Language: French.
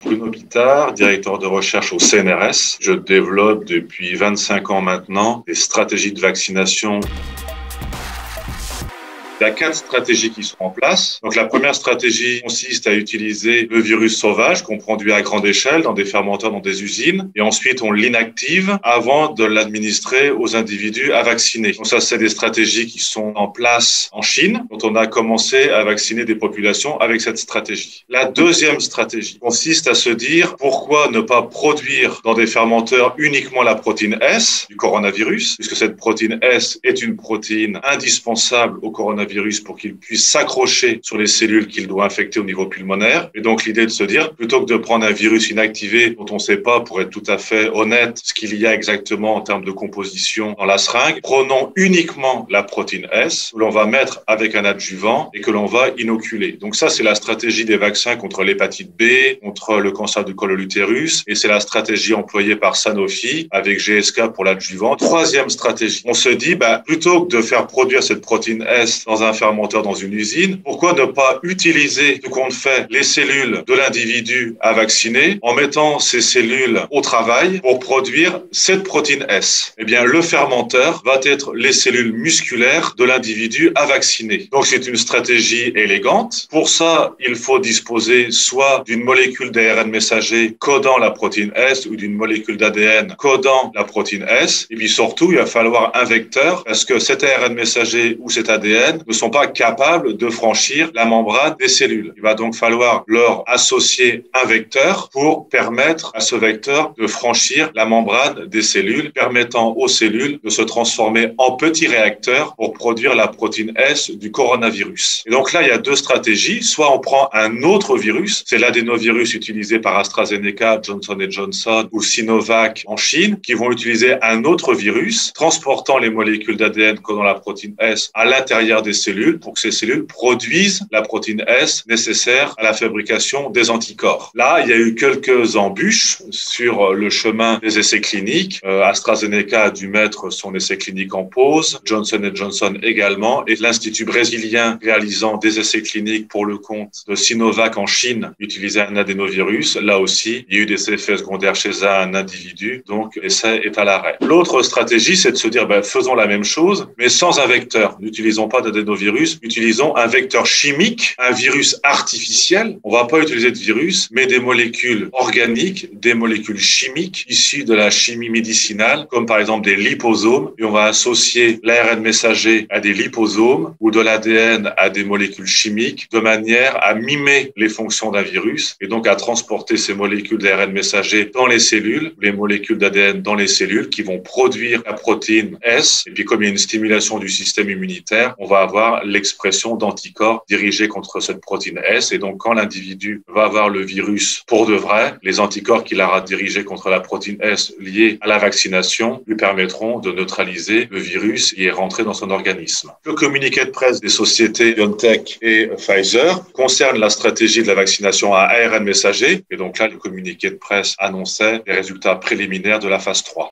Bruno Pitard, directeur de recherche au CNRS. Je développe depuis 25 ans maintenant des stratégies de vaccination. Il y a 4 stratégies qui sont en place. Donc, la première stratégie consiste à utiliser le virus sauvage qu'on produit à grande échelle dans des fermenteurs, dans des usines. Et ensuite, on l'inactive avant de l'administrer aux individus à vacciner. Donc, ça, c'est des stratégies qui sont en place en Chine, dont on a commencé à vacciner des populations avec cette stratégie. La deuxième stratégie consiste à se dire pourquoi ne pas produire dans des fermenteurs uniquement la protéine S du coronavirus, puisque cette protéine S est une protéine indispensable au coronavirus pour qu'il puisse s'accrocher sur les cellules qu'il doit infecter au niveau pulmonaire. Et donc, l'idée de se dire, plutôt que de prendre un virus inactivé dont on ne sait pas, pour être tout à fait honnête, ce qu'il y a exactement en termes de composition dans la seringue, prenons uniquement la protéine S, que l'on va mettre avec un adjuvant et que l'on va inoculer. Donc ça, c'est la stratégie des vaccins contre l'hépatite B, contre le cancer du col de l'utérus, et c'est la stratégie employée par Sanofi avec GSK pour l'adjuvant. Troisième stratégie, on se dit, plutôt que de faire produire cette protéine S dans un fermenteur, dans une usine, pourquoi ne pas utiliser ce qu'on fait, les cellules de l'individu à vacciner, en mettant ces cellules au travail pour produire cette protéine S? Eh bien, le fermenteur va être les cellules musculaires de l'individu à vacciner. Donc, c'est une stratégie élégante. Pour ça, il faut disposer soit d'une molécule d'ARN messager codant la protéine S ou d'une molécule d'ADN codant la protéine S. Et puis surtout, il va falloir un vecteur parce que cet ARN messager ou cet ADN ne sont pas capables de franchir la membrane des cellules. Il va donc falloir leur associer un vecteur pour permettre à ce vecteur de franchir la membrane des cellules, permettant aux cellules de se transformer en petits réacteurs pour produire la protéine S du coronavirus. Et donc là, il y a 2 stratégies. Soit on prend un autre virus, c'est l'adénovirus utilisé par AstraZeneca, Johnson & Johnson ou Sinovac en Chine, qui vont utiliser un autre virus transportant les molécules d'ADN codant la protéine S à l'intérieur des cellules pour que ces cellules produisent la protéine S nécessaire à la fabrication des anticorps. Là, il y a eu quelques embûches sur le chemin des essais cliniques. AstraZeneca a dû mettre son essai clinique en pause, Johnson & Johnson également, et l'Institut brésilien réalisant des essais cliniques pour le compte de Sinovac en Chine utilisait un adénovirus. Là aussi, il y a eu des effets secondaires chez un individu, donc l'essai est à l'arrêt. L'autre stratégie, c'est de se dire, faisons la même chose, mais sans un vecteur. N'utilisons pas d'adénovirus, utilisons un vecteur chimique, un virus artificiel. On ne va pas utiliser de virus, mais des molécules organiques, des molécules chimiques issues de la chimie médicinale, comme par exemple des liposomes, et on va associer l'ARN messager à des liposomes ou de l'ADN à des molécules chimiques de manière à mimer les fonctions d'un virus et donc à transporter ces molécules d'ARN messager dans les cellules, les molécules d'ADN dans les cellules qui vont produire la protéine S. Et puis comme il y a une stimulation du système immunitaire, on va avoir l'expression d'anticorps dirigés contre cette protéine S. Et donc, quand l'individu va avoir le virus pour de vrai, les anticorps qu'il aura dirigés contre la protéine S liés à la vaccination lui permettront de neutraliser le virus et rentrer dans son organisme. Le communiqué de presse des sociétés BioNTech et Pfizer concerne la stratégie de la vaccination à ARN messager. Et donc là, le communiqué de presse annonçait les résultats préliminaires de la phase 3.